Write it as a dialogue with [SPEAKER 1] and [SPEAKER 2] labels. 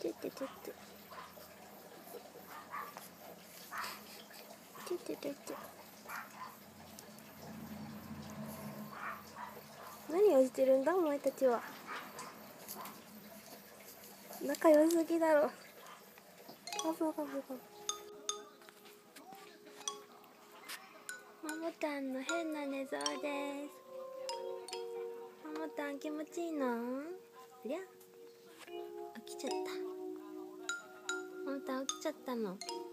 [SPEAKER 1] ちょっとちょっとちょっとちょっと何をしてるんだお前たちは。仲良すぎだろ。ガブガブガブ。ももたんの変な寝相です。ももたん気持ちいいの？ありゃ、起きちゃった。ももたん起きちゃったの。